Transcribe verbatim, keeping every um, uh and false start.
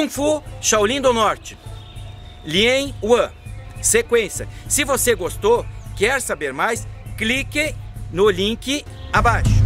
Kung Fu Shaolin do Norte, Lien Wan, sequência. Se você gostou, quer saber mais, clique no link abaixo.